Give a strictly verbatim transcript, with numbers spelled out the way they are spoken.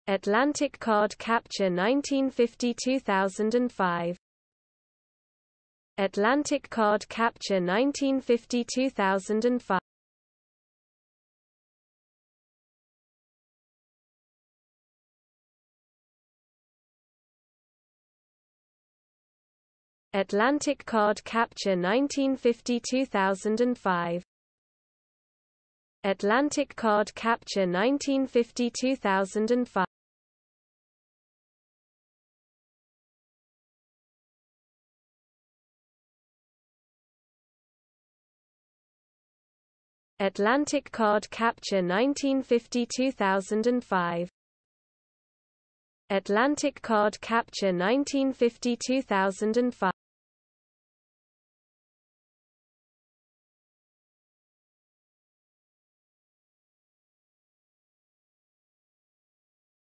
Atlantic Card Capture nineteen fifty to two thousand five. Atlantic Card Capture nineteen fifty to two thousand five. Atlantic Card Capture nineteen fifty to two thousand five. Atlantic Card Capture nineteen fifty to two thousand five. Atlantic Card Capture nineteen fifty to two thousand five. Atlantic Card Capture nineteen fifty to two thousand five.